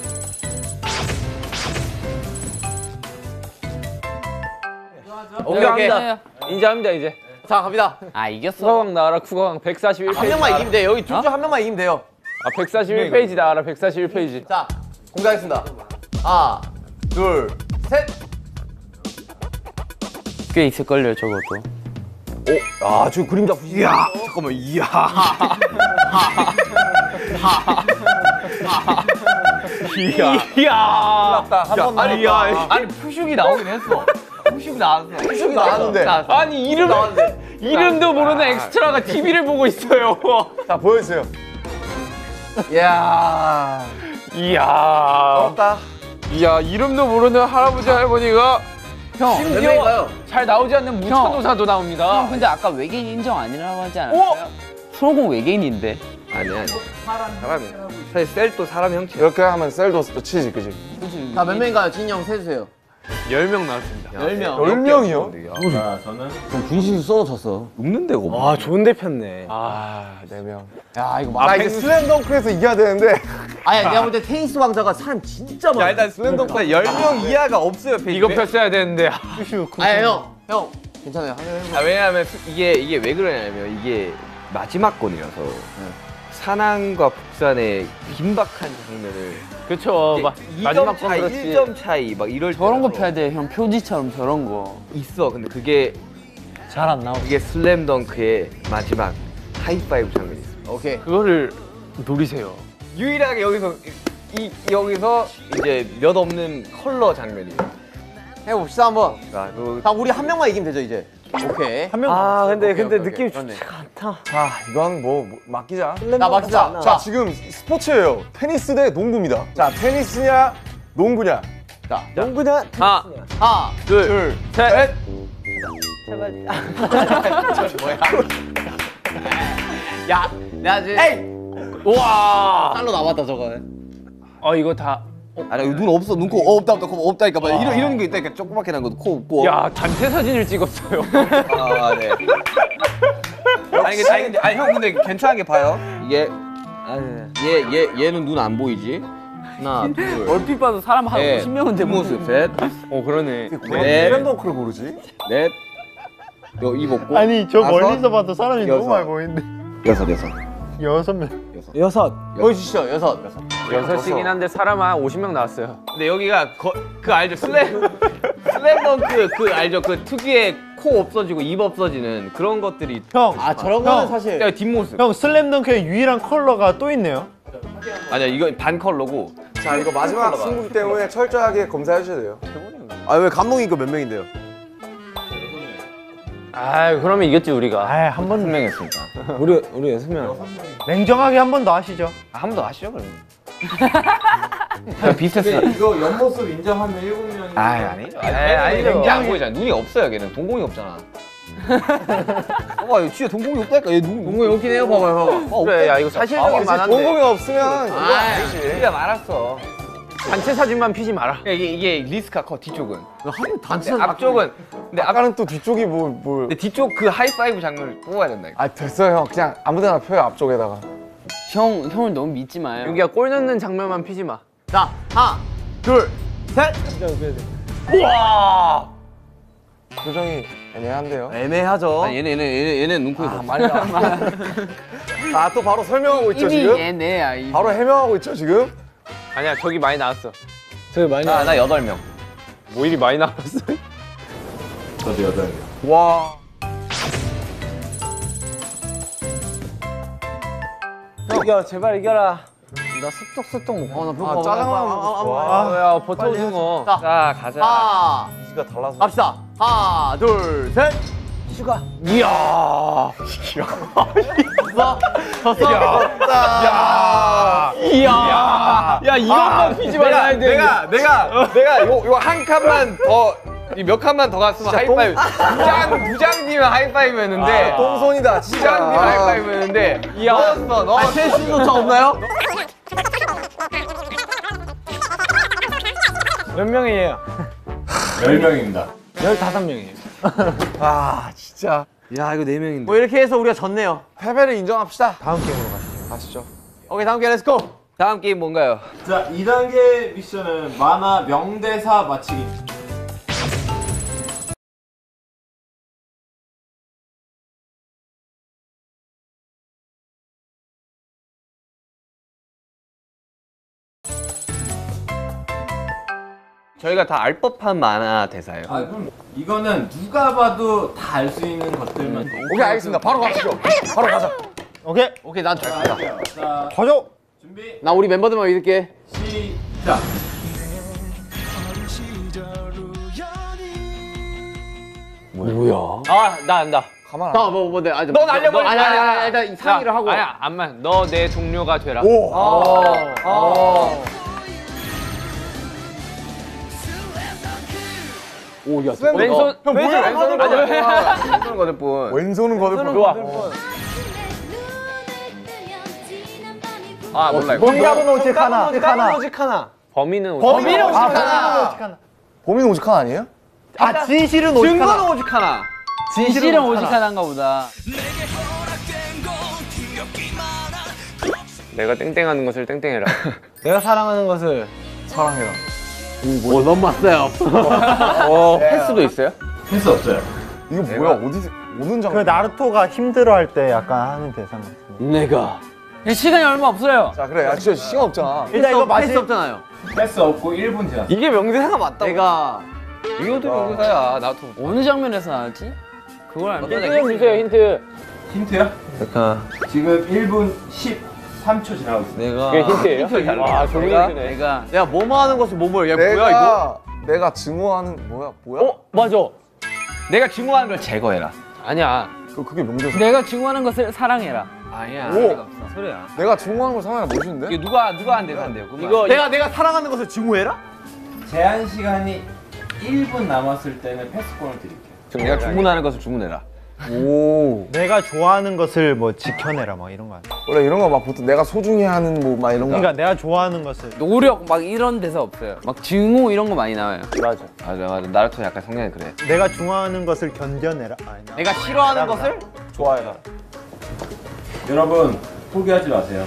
[SPEAKER 2] 오케이, 오케이.
[SPEAKER 3] 인정합니다 이제.
[SPEAKER 2] 자, 갑니다.
[SPEAKER 6] 아 이겼어.
[SPEAKER 3] 쿠거광 나와라 쿠거광 백사십일 페이지.
[SPEAKER 2] 한 명만 이기면 돼요. 여기 둘 중 한 명만 이기면 돼요.
[SPEAKER 3] 아 백사십일 페이지 나와라 백사십일 페이지.
[SPEAKER 2] 자, 공개하겠습니다. 하나, 둘, 셋.
[SPEAKER 6] 꽤 있을걸요 저것도.
[SPEAKER 1] 아 지금 그림 잡으시. 이야. 잠깐만. 이야.
[SPEAKER 3] 이야. 이야.
[SPEAKER 1] 한 번만.
[SPEAKER 3] 아니 야. 아니 푸슉이 나오긴 했어. 푸슉 나왔어.
[SPEAKER 1] 푸슉이 나왔는데.
[SPEAKER 3] 자, 아니 이름 이름도 모르는 엑스트라가 티비를 보고 있어요.
[SPEAKER 1] 자 보여주세요.
[SPEAKER 2] 이야.
[SPEAKER 3] 이야.
[SPEAKER 1] 없다.
[SPEAKER 3] 이야 이름도 모르는 할아버지 할머니가
[SPEAKER 6] 형.
[SPEAKER 2] 몇
[SPEAKER 3] 심지어
[SPEAKER 2] 명인가요?
[SPEAKER 3] 잘 나오지 않는 무천도사도 나옵니다.
[SPEAKER 6] 형 근데 아까 외계인 인정 아니라고 하지 않았어요? 손오공 외계인인데.
[SPEAKER 3] 아니 아니. 사람이. 사실 셀도 사람 형체.
[SPEAKER 1] 이렇게 하면 셀도 치지 그지?
[SPEAKER 2] 자, 몇 명인가요? 진이 형 세주세요.
[SPEAKER 3] 열 명 나왔습니다.
[SPEAKER 2] 열 명.
[SPEAKER 1] 열 명이요?
[SPEAKER 4] 자, 저는
[SPEAKER 2] 분신수 써놓쳤어.
[SPEAKER 3] 눕는 데가 없네.
[SPEAKER 6] 아 좋은데 폈네.
[SPEAKER 3] 아,
[SPEAKER 1] 네 명.
[SPEAKER 2] 야, 이거
[SPEAKER 1] 나
[SPEAKER 2] 막.
[SPEAKER 1] 이제 슬램덩크에서 이겨야 되는데.
[SPEAKER 2] 아니, 내가 볼 때 테니스 왕자가 사람 진짜 많아.
[SPEAKER 3] 야 일단 슬램덩크 열 명 이하가 없어요. 페이지. 이거 폈어야 되는데.
[SPEAKER 2] 아니, 형. 형. 괜찮아요. 한명 해봐.
[SPEAKER 3] 아 왜냐하면 이게 이게 왜 그러냐면 이게 마지막 건이라서 사난과 북산의 긴박한 장면을
[SPEAKER 6] 그쵸. 마, 마지막 건
[SPEAKER 3] 차이,
[SPEAKER 6] 그렇지.
[SPEAKER 3] 일 점 차이 막 이럴
[SPEAKER 6] 저런 거
[SPEAKER 3] 때라서
[SPEAKER 6] 펴야 돼. 형 표지처럼 저런 거.
[SPEAKER 3] 있어. 근데 그게
[SPEAKER 6] 잘 안 나오고.
[SPEAKER 3] 이게 슬램덩크의 마지막 하이파이브 장면이 있어.
[SPEAKER 2] 오케이.
[SPEAKER 3] 그거를 노리세요. 유일하게 여기서 이 여기서 이제 몇 없는 컬러 장면이에요.
[SPEAKER 2] 해봅시다, 한번.
[SPEAKER 3] 자, 그
[SPEAKER 2] 자, 우리 한 명만 이기면 되죠, 이제. 오케이.
[SPEAKER 6] 한 명.
[SPEAKER 3] 아 근데
[SPEAKER 2] 오케이,
[SPEAKER 3] 근데
[SPEAKER 2] 오케이,
[SPEAKER 3] 느낌이
[SPEAKER 2] 오케이.
[SPEAKER 3] 좋지가 않다.
[SPEAKER 1] 자 이건 뭐, 뭐 맡기자.
[SPEAKER 2] 나 맞자.
[SPEAKER 1] 자 지금 스포츠예요. 테니스 대 농구입니다. 자 테니스냐 농구냐.
[SPEAKER 2] 자,
[SPEAKER 6] 농구냐?
[SPEAKER 3] 하나,
[SPEAKER 2] 하나,
[SPEAKER 3] 둘,
[SPEAKER 1] 둘.
[SPEAKER 3] 셋.
[SPEAKER 2] 야, 내가 지금. 에이!
[SPEAKER 3] 우와.
[SPEAKER 2] 딸로 나왔다, 저거.
[SPEAKER 3] 어 이거 다.
[SPEAKER 2] 아니, 눈 없어, 눈, 코, 어, 없다, 없다, 코, 없다니까. 봐. 이런, 이런 게 있다니까. 조그맣게 난 것도 코 없고.
[SPEAKER 3] 야 단체 사진을 찍었어요.
[SPEAKER 2] 아, 네.
[SPEAKER 3] 아니 근데 아니 근데 아니 형 근데 괜찮은 게 봐요. 이게
[SPEAKER 2] 얘, 얘, 얘는 눈 안 보이지? 하나, 둘.
[SPEAKER 6] 얼핏 봐도 사람 한
[SPEAKER 2] 네.
[SPEAKER 6] 오십 명은 돼.
[SPEAKER 2] 뒷모습, 셋,
[SPEAKER 3] 어 그러네.
[SPEAKER 2] 넷,
[SPEAKER 1] 슬램덩크를 모르지?
[SPEAKER 2] 넷. 요, 입 없고.
[SPEAKER 5] 아니 저
[SPEAKER 2] 다섯,
[SPEAKER 5] 멀리서 봐도 사람이
[SPEAKER 2] 여섯.
[SPEAKER 5] 너무 많이 보이는데.
[SPEAKER 2] 여섯, 여섯.
[SPEAKER 5] 여섯 명.
[SPEAKER 6] 여섯.
[SPEAKER 2] 보여주시죠, 여섯. 여섯.
[SPEAKER 3] 여섯이긴 한데 사람 한 오십 명 나왔어요. 근데 여기가 거, 그 알죠? 슬램 슬램덩크 그 알죠? 그 특유의 코 없어지고 입 없어지는 그런 것들이
[SPEAKER 5] 형.
[SPEAKER 2] 아, 저런 거는
[SPEAKER 5] 형.
[SPEAKER 2] 사실.
[SPEAKER 3] 야, 뒷모습.
[SPEAKER 5] 형 슬램덩크의 유일한 컬러가 또 있네요.
[SPEAKER 3] 아니야 이거 반 컬러고.
[SPEAKER 1] 자 이거 마지막 승부기 때문에 철저하게 검사해 주셔야 돼요.
[SPEAKER 2] 아, 왜 감독이 이거 몇 명인데요?
[SPEAKER 3] 아 그러면 이겼지 우리가.
[SPEAKER 5] 아이 한 번
[SPEAKER 3] 명했으니까. 우리 우리 여섯 명.
[SPEAKER 5] 냉정하게 한 번 더 하시죠.
[SPEAKER 3] 한 번 더 하시죠 그러면. 야, 비슷했어.
[SPEAKER 4] 이거 옆모습 인정하면 일곱 명이.
[SPEAKER 3] 아 아니죠. 아니 아니 아니 안 보이잖아. 눈이 없어요 걔는. 동공이 없잖아.
[SPEAKER 2] 봐봐, 진짜 동공이 없다니까. 얘 눈, 동공이 없긴 해요, 봐봐요, 봐봐.
[SPEAKER 3] 그래 야 이거 사실적인 만한데.
[SPEAKER 1] 동공이 없으면 이거
[SPEAKER 2] 아,
[SPEAKER 1] 아니지.
[SPEAKER 3] 우리가 말았어. 단체 사진만 피지 마라. 이게 이게 리스크가 커 뒤쪽은.
[SPEAKER 2] 하긴 단체
[SPEAKER 3] 근데 앞쪽은 근데 앞
[SPEAKER 1] 아까는 또 뒤쪽이 뭐 뭘.
[SPEAKER 3] 근데 뒤쪽 그 하이파이브 장면을 뽑아야 된다.
[SPEAKER 1] 아 됐어요 형. 그냥 아무데나 펴요 앞쪽에다가.
[SPEAKER 6] 형 형을 너무 믿지 마요.
[SPEAKER 3] 여기가 골 넣는 장면만 피지 마.
[SPEAKER 2] 자, 하나, 둘, 셋.
[SPEAKER 3] 우와!
[SPEAKER 1] 표정이 애매한데요.
[SPEAKER 2] 애매하죠.
[SPEAKER 3] 아, 얘네 얘네 얘네 얘네 눈코입
[SPEAKER 1] 아, 많이 나. 아, 또 바로 설명하고 있죠,
[SPEAKER 6] 이미
[SPEAKER 1] 지금?
[SPEAKER 6] 얘네야. 이미.
[SPEAKER 1] 바로 해명하고 있죠, 지금?
[SPEAKER 3] 아니야 저기 많이 나왔어.
[SPEAKER 6] 저기 많이
[SPEAKER 3] 나 나 여덟 명. 뭐 일이 많이 나왔어?
[SPEAKER 4] 저도 여덟 명.
[SPEAKER 1] 와.
[SPEAKER 2] 이겨, 제발 이겨라.
[SPEAKER 6] 나 습떡습떡 먹고.
[SPEAKER 2] 어, 나 배고파.
[SPEAKER 1] 아, 짜장면 먹고 싶어.
[SPEAKER 3] 야 버터 오징어.
[SPEAKER 2] 자.
[SPEAKER 3] 자 가자.
[SPEAKER 2] 하나,
[SPEAKER 1] 이가 달라서.
[SPEAKER 2] 갑시다. 하나, 둘, 셋. 슈가.
[SPEAKER 3] 이야.
[SPEAKER 2] 졌어? 졌어?
[SPEAKER 1] 야.
[SPEAKER 3] 이야. 야 이것만 피지 말라 했는데.
[SPEAKER 1] 내가, 내가, 내가 요, 요 한 칸만 더, 이 몇 칸만 더 갔으면 하이파이브. 부장, 부장님은 하이파이브였는데. 똥손이다, 진짜.
[SPEAKER 3] 부장님 하이파이브였는데. 이야. 넣었어, 넣었어.
[SPEAKER 2] 센스도 저 없나요?
[SPEAKER 6] 몇 명이에요?
[SPEAKER 4] 열 명입니다.
[SPEAKER 6] 열다섯 명이에요.
[SPEAKER 1] 아, 진짜.
[SPEAKER 6] 야 이거 네 명인데.
[SPEAKER 2] 뭐 이렇게 해서 우리가 졌네요.
[SPEAKER 1] 패배를 인정합시다.
[SPEAKER 5] 다음 게임으로 가시죠.
[SPEAKER 1] 가시죠.
[SPEAKER 2] 오케이, 다음 게임 렛츠고.
[SPEAKER 3] 다음 게임 뭔가요?
[SPEAKER 4] 자, 이 단계 미션은 만화 명대사 맞히기.
[SPEAKER 3] 저희가 다 알 법한 만화 대사예요.
[SPEAKER 4] 아, 그럼 이거는 누가 봐도 다 알 수 있는 것들만.
[SPEAKER 1] 오케이, 알겠습니다. 바로 가시죠. 바로 가자.
[SPEAKER 5] 오케이.
[SPEAKER 2] 오케이, 난 잘.
[SPEAKER 4] 자, 자,
[SPEAKER 5] 가죠.
[SPEAKER 4] 준비,
[SPEAKER 2] 나 우리 멤버들만 믿을게.
[SPEAKER 4] 시작.
[SPEAKER 3] 뭐야? 아, 나 안다.
[SPEAKER 1] 가만 안.
[SPEAKER 2] 나 뭐, 뭐, 내, 아,
[SPEAKER 3] 넌 알려버려.
[SPEAKER 2] 아니, 아니, 아니, 일단 상의를 하고.
[SPEAKER 3] 아니야, 안만. 너 내 동료가 되라.
[SPEAKER 1] 오.
[SPEAKER 2] 어. 어. 오, 야,
[SPEAKER 1] 쌤,
[SPEAKER 3] 왼손,
[SPEAKER 1] 형
[SPEAKER 3] 왼손,
[SPEAKER 1] 뭐야?
[SPEAKER 3] 왼손 거들 뿐. 왼손 거들 뿐.
[SPEAKER 1] 왼손은 거들
[SPEAKER 3] 좋아.
[SPEAKER 1] 뿐.
[SPEAKER 3] 아, 몰라. 이거.
[SPEAKER 5] 공기가은 오직 하나. 하나.
[SPEAKER 2] 오직 하나.
[SPEAKER 3] 범인은
[SPEAKER 2] 범인은 오직
[SPEAKER 5] 아,
[SPEAKER 2] 하나.
[SPEAKER 5] 오직 하나.
[SPEAKER 1] 범인 오직 하나 아니에요?
[SPEAKER 5] 아, 진실은 오직
[SPEAKER 2] 증거는
[SPEAKER 5] 하나.
[SPEAKER 2] 오직 하나.
[SPEAKER 6] 진실은 오직 하나인가 보다.
[SPEAKER 3] 내가 땡땡하는 것을 땡땡해라.
[SPEAKER 2] 내가 사랑하는 것을.
[SPEAKER 1] 사랑해라.
[SPEAKER 2] 오, 너무 왔어요.
[SPEAKER 3] 어, 패스도 있어요?
[SPEAKER 4] 패스 없어요.
[SPEAKER 1] 이거 뭐야? 어디서 오는 장?
[SPEAKER 5] 그 나루토가 힘들어할 때 약간 하는 대사 같은.
[SPEAKER 2] 내가.
[SPEAKER 6] 야, 시간이 얼마 없어요.
[SPEAKER 1] 자, 그래. 야, 진짜 시간 없잖아.
[SPEAKER 5] 일단 이거
[SPEAKER 2] 마실
[SPEAKER 5] 마시.
[SPEAKER 2] 수 없잖아요.
[SPEAKER 4] 패스 없고 일 분 지났어.
[SPEAKER 3] 이게 명대사가 맞다고.
[SPEAKER 2] 내가.
[SPEAKER 3] 이것도 명대사야. 나도.
[SPEAKER 6] 어느 장면에서 나왔지? 그걸 알면
[SPEAKER 3] 힌트 좀 주세요, 힌트.
[SPEAKER 4] 힌트요?
[SPEAKER 3] 잠깐.
[SPEAKER 4] 지금 일 분 십삼 초 지나고 있습니다.
[SPEAKER 2] 내가.
[SPEAKER 3] 그게 힌트예요?
[SPEAKER 2] 힌트를 잘
[SPEAKER 3] 와,
[SPEAKER 2] 내가.
[SPEAKER 3] 좋은
[SPEAKER 2] 내가.
[SPEAKER 3] 힌트네.
[SPEAKER 6] 내가
[SPEAKER 2] 내가 뭐뭐 하는 것을 뭐뭐. 얘
[SPEAKER 1] 내가
[SPEAKER 2] 뭐야, 이거?
[SPEAKER 1] 내가 증오하는 뭐야? 뭐야?
[SPEAKER 3] 어, 맞아. 내가 증오하는 걸 제거해라. 아니야.
[SPEAKER 1] 그 그게 명대사.
[SPEAKER 6] 내가 증오하는 것을 사랑해라.
[SPEAKER 3] 아니야.
[SPEAKER 1] 오.
[SPEAKER 6] 소리야.
[SPEAKER 1] 내가 증오하는 걸 상하나 멋있는데?
[SPEAKER 3] 이게 누가 누가 한 대사인데요? 그거
[SPEAKER 2] 이거 내가 내가 사랑하는 것을 증오해라?
[SPEAKER 4] 제한 시간이 일 분 남았을 때는 패스권을 드릴게요.
[SPEAKER 3] 지금 내가 주문하는 것을 주문해라.
[SPEAKER 1] 오.
[SPEAKER 5] 내가 좋아하는 것을 뭐 지켜내라 뭐 이런 거 아니야.
[SPEAKER 1] 원래 이런 거 막 보통 내가 소중히 하는 뭐 막 이런 거.
[SPEAKER 5] 그러니까 내가 좋아하는 것을.
[SPEAKER 6] 노력 막 이런 대사 없어요. 막 증오 이런 거 많이 나와요.
[SPEAKER 3] 맞아. 맞아, 맞아. 나루토 약간 성향이 그래.
[SPEAKER 5] 내가 좋아하는 것을 견뎌내라. 아니, 나.
[SPEAKER 2] 내가 싫어하는 것을?
[SPEAKER 1] 좋아해라.
[SPEAKER 4] 여러분 포기하지 마세요.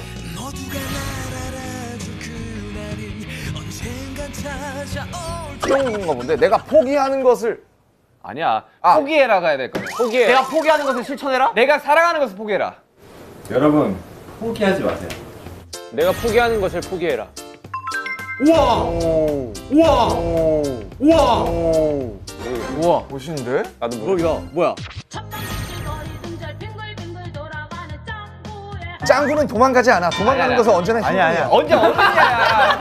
[SPEAKER 1] 이런 거 본데 내가 포기하는 것을
[SPEAKER 3] 아니야.
[SPEAKER 1] 아.
[SPEAKER 3] 포기해라가 해야 될 거야. 포기해.
[SPEAKER 2] 내가 포기하는 것을 실천해라?
[SPEAKER 3] 내가 사랑하는 것을 포기해라.
[SPEAKER 4] 여러분 포기하지 마세요.
[SPEAKER 3] 내가 포기하는 것을 포기해라.
[SPEAKER 2] 우와!
[SPEAKER 1] 오.
[SPEAKER 2] 우와!
[SPEAKER 1] 오.
[SPEAKER 2] 우와!
[SPEAKER 1] 오.
[SPEAKER 2] 우와!
[SPEAKER 1] 멋있는데?
[SPEAKER 3] 나도 모르.
[SPEAKER 2] 뭐야? 뭐야?
[SPEAKER 1] 짱구는 도망가지 않아. 도망가는
[SPEAKER 3] 아니야,
[SPEAKER 1] 것은 언제나 힘이야.
[SPEAKER 5] 아니야, 아니야.
[SPEAKER 3] 언제 어른이야?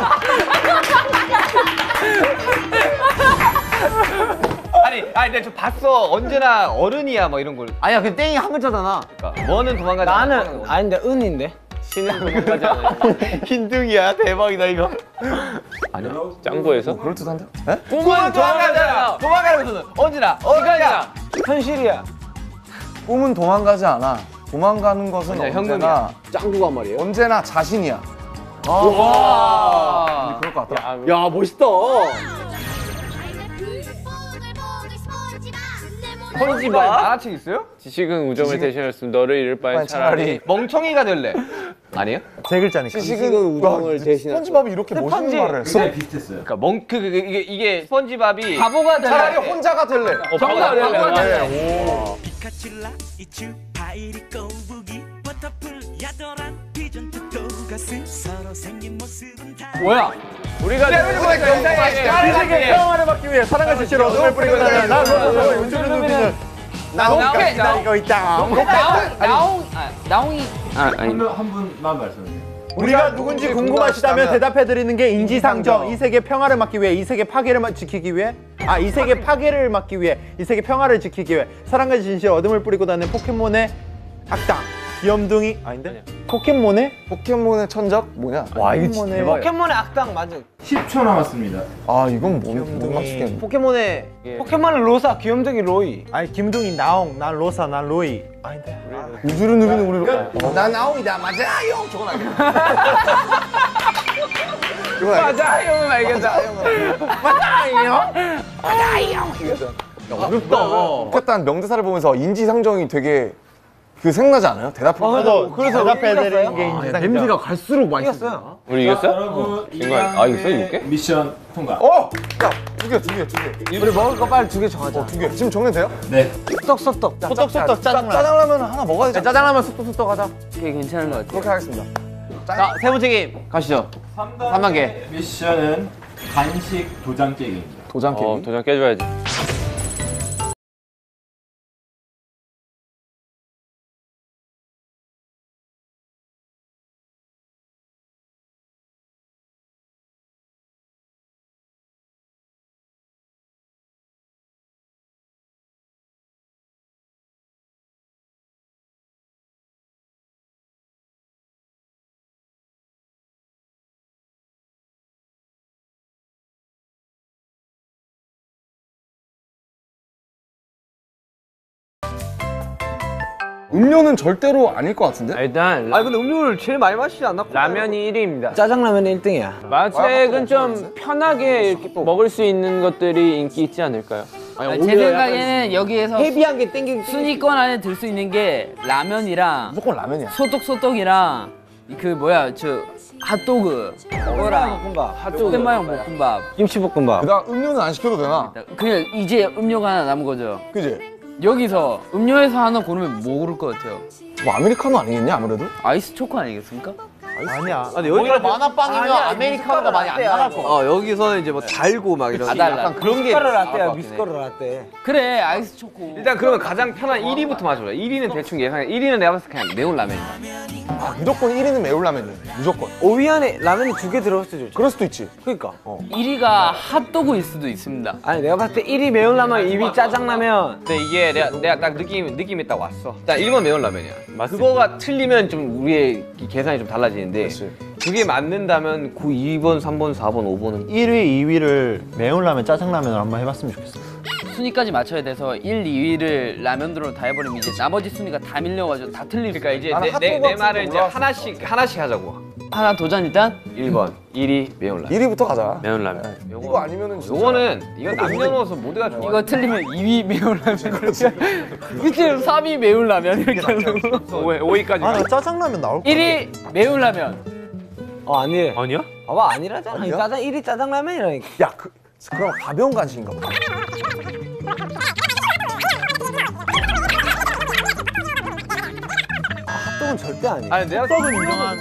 [SPEAKER 3] 아니, 아니, 내가 저 봤어. 언제나 어른이야, 뭐 이런 걸.
[SPEAKER 2] 아니야, 그 땡이 한 글자잖아.
[SPEAKER 3] 그러니까 뭐는 도망가지 않아.
[SPEAKER 6] 나는 아닌데 은인데.
[SPEAKER 3] 신은 도망가지 않아.
[SPEAKER 2] 흰둥이야. 대박이다, 이거.
[SPEAKER 3] 아니야.
[SPEAKER 4] 여러분,
[SPEAKER 3] 짱구에서?
[SPEAKER 1] 그럴듯한데? 에?
[SPEAKER 3] 꿈은 도망가잖아. 도망가는 것은 언제나 어른이야. 현실이야.
[SPEAKER 1] 꿈은 도망가지 않아. 도망가는 것은
[SPEAKER 3] 아니야,
[SPEAKER 1] 언제나
[SPEAKER 2] 짱구가 한 말이에요?
[SPEAKER 1] 언제나 자신이야.
[SPEAKER 3] 와.
[SPEAKER 1] 그럴 것 같다.
[SPEAKER 3] 야,
[SPEAKER 2] 야, 멋있다.
[SPEAKER 3] 스펀지밥 만화책 있어요? 지식은 우정을 대신할 수 너를 잃을 바엔 차라리 멍청이가 될래. 아니에요?
[SPEAKER 5] 세 글자니까.
[SPEAKER 1] 지식은 우정을 대신할
[SPEAKER 5] 스펀지밥이 이렇게 멋있는 말을 했어.
[SPEAKER 4] 굉장히 비슷했어요.
[SPEAKER 3] 그러니까 멍 그 이게 이게 스펀지밥이
[SPEAKER 6] 바보가 될래.
[SPEAKER 1] 차라리 혼자가 될래.
[SPEAKER 3] 어, 바보가 될래.
[SPEAKER 6] 바보가 될래.
[SPEAKER 7] 피카츄라 이츄 파이리 꼬부기 버터풀 야도란 피전 토가스 서로 생긴 모습은 다
[SPEAKER 3] 뭐야? 우리가
[SPEAKER 5] 지식의 평화를 받기 위해 사랑과 지시로 어둠을 뿌리고 다니는 나 로봇 윤주는 눈빛을
[SPEAKER 3] 나오게
[SPEAKER 5] 나 이거 있다.
[SPEAKER 6] 나옹 나옹 아, 나옹이 아 아니.
[SPEAKER 4] 한 분만 말씀해주세요.
[SPEAKER 5] 우리가 누군지 궁금하시다면 대답해드리는 게 인지상정. 이 세계 평화를 막기 위해, 이 세계 파괴를 마- 지키기 위해, 아, 이 세계 파괴를 막기 위해, 이 세계 평화를 지키기 위해 사랑과 진실의 어둠을 뿌리고 다니는 포켓몬의 악당 귀염둥이 아닌데? 포켓몬의
[SPEAKER 1] 포켓몬의 천적 뭐냐?
[SPEAKER 5] 와 이거 진짜 대박이야.
[SPEAKER 2] 포켓몬의 악당 맞아.
[SPEAKER 4] 십 초 남았습니다.
[SPEAKER 1] 아 이건 못, 못 맞추겠네.
[SPEAKER 2] 포켓몬의 포켓몬의 로사, 귀염둥이 로이.
[SPEAKER 5] 아니 김둥이 나옹, 난 로사, 난 로이 아닌데?
[SPEAKER 1] 우주를 누비는 우리를.
[SPEAKER 2] 난 나옹이다 맞아요. 저건 알겠다.
[SPEAKER 3] 맞아요, 알겠다.
[SPEAKER 1] 어렵다. 포켓단 명대사를 보면서 인지상정이 되게 그 생각나지 않아요? 대답해.
[SPEAKER 5] 그래서 그래서 대답해드리는 게 인지상정.
[SPEAKER 1] 냄새가 갈수록 맛있어.
[SPEAKER 2] 이겼어요.
[SPEAKER 3] 우리 이겼어?
[SPEAKER 4] 여러분
[SPEAKER 3] 이거 아 이거 써 이게?
[SPEAKER 4] 미션 통과.
[SPEAKER 1] 어! 야, 두 개, 두 개, 두 개.
[SPEAKER 2] 우리 먹을 거 빨리 두 개 정하자.
[SPEAKER 1] 어, 두 개. 지금 정리돼요?
[SPEAKER 4] 네.
[SPEAKER 2] 소떡소떡.
[SPEAKER 5] 소떡소떡 짜장면.
[SPEAKER 1] 짜장라면 하나 먹어야 되잖아.
[SPEAKER 2] 짜장라면 쑥쑥쑥 하자.
[SPEAKER 6] 그게 괜찮은 것 같아.
[SPEAKER 1] 그렇게 하겠습니다.
[SPEAKER 3] 자, 세 번째 게임 가시죠.
[SPEAKER 4] 삼
[SPEAKER 3] 단계.
[SPEAKER 4] 미션은 간식 도장 깨기입니다.
[SPEAKER 1] 도장 깨기.
[SPEAKER 3] 어, 도장 깨줘야지.
[SPEAKER 1] 음료는 절대로 아닐 것 같은데?
[SPEAKER 3] 일단
[SPEAKER 2] 아니 근데 음료를 제일 많이 마시지 않나?
[SPEAKER 3] 라면이 일 위입니다.
[SPEAKER 2] 짜장라면이 일 등이야.
[SPEAKER 3] 만화책은 좀 편하게 이렇게 먹을 수 있는 것들이 인기 있지 않을까요?
[SPEAKER 6] 제 생각에는 여기에서
[SPEAKER 2] 헤비한 게 땡기.
[SPEAKER 6] 순위권 안에 들 수 있는 게 라면이랑
[SPEAKER 1] 무조건 라면이야.
[SPEAKER 6] 소떡소떡이랑 그 뭐야 저 핫도그 그거랑
[SPEAKER 2] 볶음밥.
[SPEAKER 6] 핫도그 마요 볶음밥.
[SPEAKER 2] 김치볶음밥.
[SPEAKER 1] 그다음 음료는 안 시켜도 되나?
[SPEAKER 6] 그냥 이제 음료가 하나 남은 거죠.
[SPEAKER 1] 그지?
[SPEAKER 6] 여기서 음료에서 하나 고르면 뭐 고를 것 같아요?
[SPEAKER 1] 뭐 아메리카노 아니겠냐 아무래도?
[SPEAKER 6] 아이스 초코 아니겠습니까?
[SPEAKER 5] 아니야.
[SPEAKER 2] 근데 여기가
[SPEAKER 5] 만화빵이면 아메리카노가 많이 안 나갈 거.
[SPEAKER 2] 어 여기서는 이제 뭐 달고 막 이런.
[SPEAKER 6] 다 달라.
[SPEAKER 2] 그런 게. 미숫가루 라떼야 미숫가루 라떼.
[SPEAKER 6] 그래 아이스 초코.
[SPEAKER 3] 일단 그러면 가장 편한 일 위부터 맞춰보자. 일 위는 대충 예상해. 일 위는 내가 봤을 때 그냥 매운 라면이다.
[SPEAKER 1] 아, 무조건 일 위는 매운 라면이야. 무조건.
[SPEAKER 2] 오 위 안에 라면이 두 개 들어갈 수도 있지.
[SPEAKER 1] 그럴 수도 있지.
[SPEAKER 2] 그러니까.
[SPEAKER 6] 일 위가 핫도그일 수도 있습니다.
[SPEAKER 2] 아니 내가 봤을 때 일 위 매운 라면, 이 위 짜장라면.
[SPEAKER 3] 근데 이게 내가 내가 딱 느낌 느낌이 딱 왔어. 일단 일 번 매운 라면이야. 그거가 틀리면 좀 우리의 이 계산이 좀 달라지는데. 그게 맞는다면 그 이 번, 삼 번, 사 번, 오 번은
[SPEAKER 5] 일 위, 이 위를 매운 라면, 짜장라면을 한번 해봤으면 좋겠어.
[SPEAKER 6] 순위까지 맞춰야 돼서 일, 이 위를 라면으로 다 해버리면 이제 나머지 순위가 다 밀려가지고 다 틀릴
[SPEAKER 3] 그러니까 이제
[SPEAKER 1] 나는
[SPEAKER 3] 내, 내,
[SPEAKER 1] 핫도그
[SPEAKER 3] 내 말을 이제
[SPEAKER 1] 올라왔어.
[SPEAKER 3] 하나씩 하나씩 하자고.
[SPEAKER 6] 하나 도전 일단.
[SPEAKER 3] 일 번, 일 위 매운 라면.
[SPEAKER 1] 일 위부터 가자.
[SPEAKER 3] 매운 라면.
[SPEAKER 1] 이거 아니면은 진짜.
[SPEAKER 3] 요거는 이건 남녀노소 모두가 좋아.
[SPEAKER 6] 이거 틀리면 이 위 매운 라면 그렇지. 그치 삼 위 매운 라면 이렇게 하는 거.
[SPEAKER 3] 오 위까지.
[SPEAKER 5] 아, 나 짜장라면 나올 거
[SPEAKER 6] 일 위 매운 라면.
[SPEAKER 2] 어 아니래.
[SPEAKER 3] 아니야?
[SPEAKER 2] 봐봐 아니라잖아.
[SPEAKER 1] 아니야?
[SPEAKER 2] 짜장 일 위 짜장라면이라니까.
[SPEAKER 1] 야, 그 그럼 가벼운 간식인가 보다.
[SPEAKER 2] 핫도그는 절대 아니야.
[SPEAKER 3] 아니 내가
[SPEAKER 5] 떡은 인정한.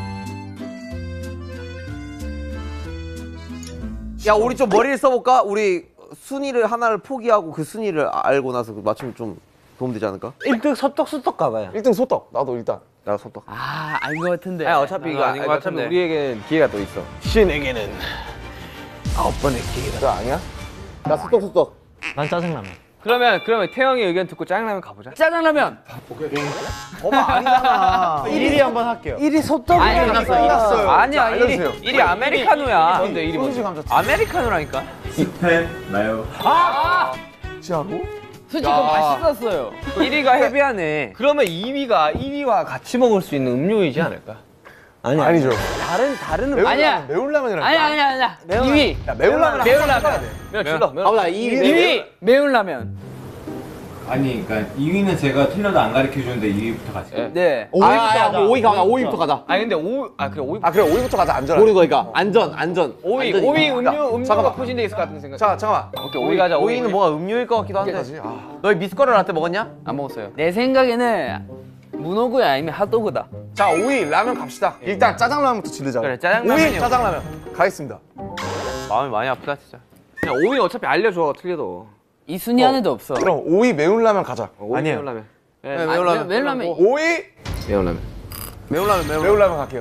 [SPEAKER 2] 야 우리 좀 머리를 써볼까? 우리 순위를 하나를 포기하고 그 순위를 알고 나서 그 맞추면 좀 도움되지 않을까? 일 등 소떡소떡 가봐요.
[SPEAKER 1] 일 등 소떡. 나도 일단.
[SPEAKER 2] 나 소떡.
[SPEAKER 6] 아 알 것 같은데.
[SPEAKER 2] 아니 어차피 이거
[SPEAKER 3] 아닌 것
[SPEAKER 2] 어차피
[SPEAKER 3] 같은데.
[SPEAKER 2] 우리에게는 기회가 또 있어. 신에게는 아홉 번의 기회가.
[SPEAKER 1] 그거 아니야?
[SPEAKER 2] 나 소떡 소떡.
[SPEAKER 5] 난 짜장라면.
[SPEAKER 3] 그러면 그러면 태영이 의견 듣고 짜장라면 가보자.
[SPEAKER 6] 짜장라면.
[SPEAKER 2] 봐봐 아니잖아.
[SPEAKER 5] 일 위 한번 할게요.
[SPEAKER 2] 일 위 소떡.
[SPEAKER 6] 아니,
[SPEAKER 5] 끝났어요.
[SPEAKER 3] 아니야 일 위
[SPEAKER 1] 알려주세요.
[SPEAKER 3] 일 위 아메리카노야.
[SPEAKER 1] 뭔데,
[SPEAKER 3] 일 위
[SPEAKER 1] 소시지
[SPEAKER 3] 뭔데?
[SPEAKER 1] 감자.
[SPEAKER 3] 아메리카노라니까.
[SPEAKER 4] 스팸 마요.
[SPEAKER 1] 진짜로?
[SPEAKER 6] 솔직히 그거 맛있었어요.
[SPEAKER 3] 일 위가 헤비하네. 그러면 이 위가 일 위와 같이 먹을 수 있는 음료이지 않을까?
[SPEAKER 2] 아니
[SPEAKER 1] 아니죠.
[SPEAKER 2] 다른 다른
[SPEAKER 1] 매운
[SPEAKER 6] 아니야.
[SPEAKER 1] 라면, 매운 라면이라니까.
[SPEAKER 6] 아니야 아니야 아니야.
[SPEAKER 2] 매운
[SPEAKER 6] 이 위.
[SPEAKER 1] 야, 매운 라면.
[SPEAKER 6] 매운 라면.
[SPEAKER 3] 매운 칠러. 매운.
[SPEAKER 2] 봐봐 이 위.
[SPEAKER 6] 이 위 매운 라면.
[SPEAKER 4] 아니 그러니까 이 위는 제가 틀려도 안 가르쳐 주는데 이 위부터 가지.
[SPEAKER 6] 네.
[SPEAKER 5] 오이부터 가자.
[SPEAKER 3] 오이 가자. 오이부터 가자. 아니 근데 오, 아 그래 오이.
[SPEAKER 1] 아 그래 오이부터 가자 안전.
[SPEAKER 3] 모르는 거니까 안전 안전. 오이
[SPEAKER 1] 안전이구나.
[SPEAKER 3] 오이 음료 음료가
[SPEAKER 1] 잠깐만.
[SPEAKER 3] 포진돼 있을 것 같은 생각.
[SPEAKER 1] 자 잠깐만.
[SPEAKER 3] 오케이 오이 가자.
[SPEAKER 1] 오이는 뭐가 음료일 것 같기도 한데. 너희 미숫가루 라떼 먹었냐?
[SPEAKER 6] 안 먹었어요. 내 생각에는 문어구이 아니면 핫도그다.
[SPEAKER 1] 자 오이 라면 갑시다. 일단 짜장라면부터 지르자.
[SPEAKER 3] 그래, 짜장라면이요.
[SPEAKER 1] 오이 짜장라면 가겠습니다.
[SPEAKER 3] 마음이 많이 아프다 진짜. 그냥 오이는 어차피 알려줘 틀려도.
[SPEAKER 6] 이 순위 안에도 없어.
[SPEAKER 1] 그럼 오이 매운 라면 가자.
[SPEAKER 3] 오이 매운 라면. 네,
[SPEAKER 6] 아, 매운 라면. 매운 라면.
[SPEAKER 1] 오이
[SPEAKER 3] 매운 라면.
[SPEAKER 1] 매운 라면 매운, 매운 라면 갈게요.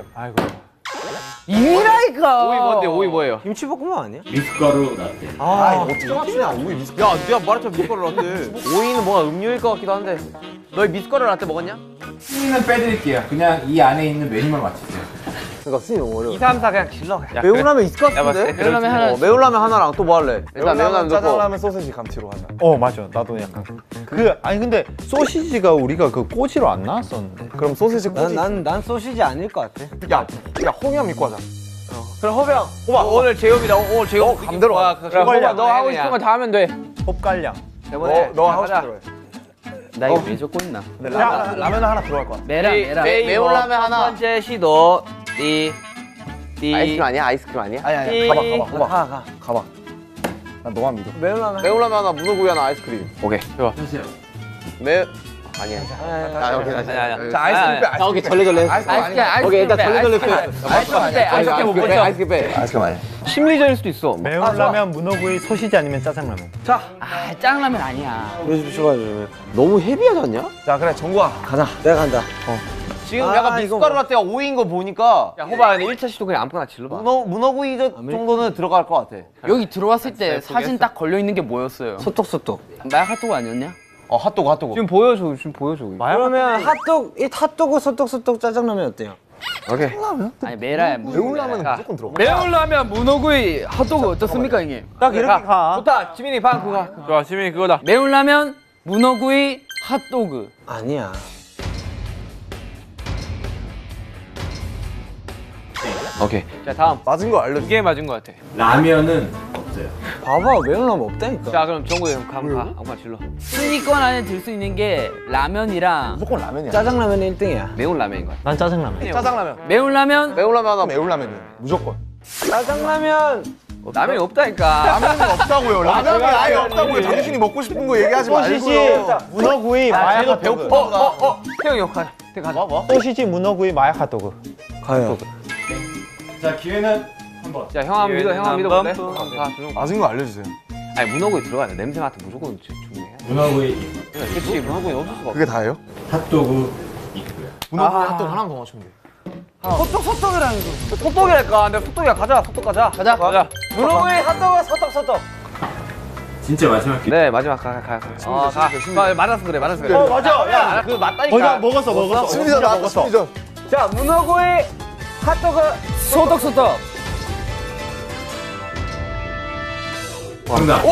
[SPEAKER 6] 이 위라니까.
[SPEAKER 3] 오이 뭔데 오이 뭐예요?
[SPEAKER 2] 김치볶음밥 아니야?
[SPEAKER 4] 미숫가루 라떼.
[SPEAKER 1] 아 이거 어떻게 맞추냐 오이 미숫.
[SPEAKER 3] 야 내가 말했잖아 미숫가루 라떼. 오이는 뭐가 음료일 것 같기도 한데. 너희 미숫가루 라떼 먹었냐?
[SPEAKER 4] 순위는 빼드릴게요. 그냥 이 안에 있는 메뉴만 맞추세요.
[SPEAKER 2] 그러니까 순위 너무 어려워.
[SPEAKER 3] 이, 삼, 사 그냥 질러. 야,
[SPEAKER 2] 매운
[SPEAKER 3] 그래.
[SPEAKER 2] 라면 있을 것
[SPEAKER 3] 야, 봤을
[SPEAKER 2] 같은데?
[SPEAKER 3] 때
[SPEAKER 6] 매운 라면 하나.
[SPEAKER 2] 어, 매운 라면 하나랑 또 뭐 할래?
[SPEAKER 3] 일단 매운 라면 넣고.
[SPEAKER 1] 짜장라면 소세지 감튀로 하자.
[SPEAKER 5] 어 맞아. 나도 약간 그 아니 근데 소시지가 우리가 그 꼬지로 안 나왔었는데.
[SPEAKER 1] 그럼 소세지 꼬지.
[SPEAKER 2] 난, 난 소시지 아닐 것 같아.
[SPEAKER 1] 야, 야 홍영 믿고 하자.
[SPEAKER 2] 그럼 허병.
[SPEAKER 3] 오빠 오늘 제이홉이다. 오늘 제이홉
[SPEAKER 1] 감대로
[SPEAKER 3] 와.
[SPEAKER 1] 가.
[SPEAKER 3] 그래 오빠 너 하고 싶은 거 다 하면 돼.
[SPEAKER 5] 홉갈량.
[SPEAKER 3] 이번에
[SPEAKER 1] 너, 너 하고
[SPEAKER 3] 가자.
[SPEAKER 1] 싶은 대로 해.
[SPEAKER 6] 나 이거 왜 적고 있나?
[SPEAKER 1] 근데 라, 라면 하나 들어갈 것 같아.
[SPEAKER 6] 메라
[SPEAKER 3] 제이-
[SPEAKER 6] 메라.
[SPEAKER 3] 제이홉
[SPEAKER 2] 매운 라면 하나.
[SPEAKER 3] 첫 번째 시도 띠. 띠.
[SPEAKER 2] 아이스크림 아니야? 아이스크림 아니야?
[SPEAKER 1] 아니 아니
[SPEAKER 3] 띠.
[SPEAKER 1] 가봐 가봐 가봐
[SPEAKER 2] 가, 가.
[SPEAKER 1] 가봐. 나 너만 믿어.
[SPEAKER 2] 매운 라면.
[SPEAKER 1] 매운 라면 하나 문어구이 하나 아이스크림.
[SPEAKER 3] 오케이. 좋아.
[SPEAKER 1] 매 아니야.
[SPEAKER 2] 아,
[SPEAKER 1] 오케이 다시.
[SPEAKER 3] 아니, 아니.
[SPEAKER 1] 자 아이스크림 빼.
[SPEAKER 3] 아, 오케이 절레절레.
[SPEAKER 1] 아이스크림
[SPEAKER 6] 아이스크림
[SPEAKER 1] 아니야.
[SPEAKER 6] 아이스크림.
[SPEAKER 3] 오케이, 일단 절레절레
[SPEAKER 6] 빼. 아이스크림 빼. 아이스크림 못
[SPEAKER 3] 빼.
[SPEAKER 6] 먹어.
[SPEAKER 3] 아이스크림 빼.
[SPEAKER 1] 아이스크림 아니야.
[SPEAKER 3] 심리전일 수도 있어.
[SPEAKER 5] 매운 라면, 문어구이, 소시지 아니면 짜장라면.
[SPEAKER 6] 아 짱라면 아니야.
[SPEAKER 2] 그래서 좋아요. 너무 헤비하지 않냐?
[SPEAKER 1] 자 그래 정구아.
[SPEAKER 2] 가자. 내가 간다.
[SPEAKER 3] 지금
[SPEAKER 2] 아,
[SPEAKER 3] 약간
[SPEAKER 2] 이거
[SPEAKER 3] 미숫가루 라떼가 오인 거 보니까 야 호바 근데 일 차 시도 그냥 아무거나 질러봐.
[SPEAKER 2] 문어, 문어구이 저 정도는 들어갈 것 같아.
[SPEAKER 6] 여기 들어왔을 때 사진 딱 걸려 있는 게 뭐였어요?
[SPEAKER 2] 소떡소떡.
[SPEAKER 6] 마약 핫도그 아니었냐?
[SPEAKER 1] 어 핫도그 핫도그.
[SPEAKER 3] 지금 보여줘 지금 보여줘.
[SPEAKER 2] 그러면 핫도그, 이 핫도그 소떡소떡 짜장라면 어때요?
[SPEAKER 3] 오케이.
[SPEAKER 6] 아니 메라야.
[SPEAKER 1] 매운 라면은 무조건 들어가.
[SPEAKER 6] 매운 라면 문어구이 핫도그 어떻습니까 형님?
[SPEAKER 5] 딱 이렇게 가.
[SPEAKER 3] 좋다. 지민이 방 그거. 좋아 지민이 그거다.
[SPEAKER 6] 매운 라면 문어구이 핫도그.
[SPEAKER 2] 아니야.
[SPEAKER 3] 오케이. 자 다음.
[SPEAKER 1] 맞은 거 알려줘.
[SPEAKER 3] 이게 맞은 거 같아.
[SPEAKER 4] 라면은 없어요.
[SPEAKER 2] 봐봐, 매운 라면 없다니까.
[SPEAKER 3] 자 그럼 정국이 형 가. 가. 아무거나 질러.
[SPEAKER 6] 순위권 안에 들 수 있는 게 라면이랑
[SPEAKER 1] 무조건 라면이야.
[SPEAKER 2] 짜장라면이 일 등이야.
[SPEAKER 3] 매운 라면인 거야.
[SPEAKER 5] 난 짜장라면.
[SPEAKER 1] 짜장라면.
[SPEAKER 6] 매운 라면
[SPEAKER 1] 매운 라면 하나 매운 라면이야. 무조건.
[SPEAKER 2] 짜장라면.
[SPEAKER 3] 라면이 없다니까.
[SPEAKER 1] 라면이 없다고요. 라면이 아예 없다고요. 당신이 먹고 싶은 거 얘기하지
[SPEAKER 5] 소시지,
[SPEAKER 1] 말고요.
[SPEAKER 5] 문어구이, 마약 핫도그.
[SPEAKER 1] 배고픈가 보다.
[SPEAKER 3] 어어 태영이 형 가. 태영 가자. 뭐?
[SPEAKER 5] 소시지, 문어구이, 마약 핫도그.
[SPEAKER 2] 가요.
[SPEAKER 4] 자 기회는 한 번.
[SPEAKER 3] 자 형아 믿어 형아 믿어 볼래? 가.
[SPEAKER 1] 맞은 거 알려주세요.
[SPEAKER 3] 아니 문어구이 들어가야 돼. 냄새 맡으면 무조건 주- 주문해.
[SPEAKER 4] 문어구이
[SPEAKER 3] 그렇지 문어구이 없을 수가 없어.
[SPEAKER 1] 그게 다예요?
[SPEAKER 4] 핫도그 있고요.
[SPEAKER 1] 문어구이 핫도그 하나만 더 맞추면 돼.
[SPEAKER 2] 소떡, 소떡이라는 거.
[SPEAKER 3] 소떡이랄까. 내가 소떡이야 가자. 소떡 가자. 가자. 가자.
[SPEAKER 2] 문어구이 핫도그 소떡, 소떡.
[SPEAKER 4] 진짜 마지막 기회.
[SPEAKER 3] 네 마지막 가 가 가. 어 가. 가. 맞았어 그래 맞았어 그래.
[SPEAKER 5] 어 맞아. 야,
[SPEAKER 3] 그 맞다니까.
[SPEAKER 5] 맞아 먹었어 먹었어.
[SPEAKER 1] 심리전 나왔다 심리전.
[SPEAKER 2] 자, 문어구이 핫도그.
[SPEAKER 6] 소떡 소떡.
[SPEAKER 4] 정답.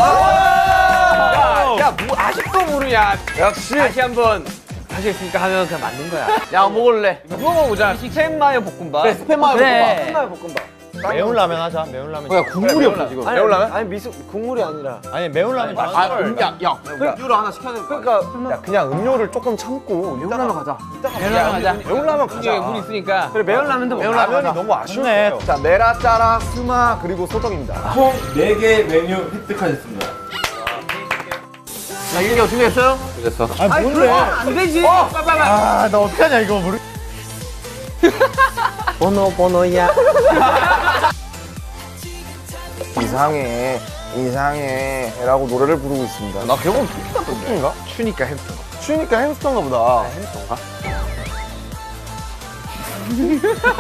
[SPEAKER 3] 야뭐 아직도 모르냐.
[SPEAKER 1] 역시.
[SPEAKER 3] 다시 한번 다시 했으니까 하면 그냥 맞는 거야. 야 먹을래. 그거 먹어보자. 스팸 마요 볶음밥.
[SPEAKER 2] 그래, 스팸 마요
[SPEAKER 6] 그래.
[SPEAKER 2] 볶음밥. 스팸 마요 볶음밥.
[SPEAKER 5] 매운 라면 하자. 매운 라면.
[SPEAKER 3] 야 국물이 없어 지금.
[SPEAKER 2] 아니,
[SPEAKER 1] 매운 라면?
[SPEAKER 2] 아니, 미수, 국물이 아니라.
[SPEAKER 5] 아니 매운 라면.
[SPEAKER 3] 아, 음, 야, 야, 음료를 하나 시켜야 될 거야.
[SPEAKER 2] 그러니까,
[SPEAKER 1] 야 그냥 음료를 조금 참고 매운 라면 가자.
[SPEAKER 6] 매운 라면 가자.
[SPEAKER 1] 매운 라면
[SPEAKER 3] 이게
[SPEAKER 1] 가자.
[SPEAKER 3] 물 있으니까.
[SPEAKER 2] 그래, 매운 라면도
[SPEAKER 1] 매운
[SPEAKER 2] 먹자.
[SPEAKER 1] 라면이 너무 아쉬워.
[SPEAKER 5] 좋네.
[SPEAKER 1] 자 메라 짜라 스마 그리고 소떡입니다.
[SPEAKER 4] 총 네 개 메뉴 획득하셨습니다.
[SPEAKER 3] 자 이게 어떻게 됐어요? 됐어.
[SPEAKER 5] 아 뭔데?
[SPEAKER 2] 안 되지.
[SPEAKER 5] 아 나 어떡하냐 이거 모르.
[SPEAKER 2] 번호, 번호야.
[SPEAKER 1] 이상해 이상해 라고 노래를 부르고 있습니다.
[SPEAKER 3] 나 결국은 토끼 같던데.
[SPEAKER 1] 토끼인가?
[SPEAKER 3] 추니까 햄스터.
[SPEAKER 1] 추니까 햄스터인가 보다.
[SPEAKER 3] 햄스터인가?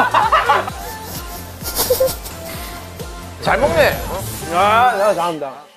[SPEAKER 1] 잘 먹네.
[SPEAKER 2] 야, 야, 잘한다.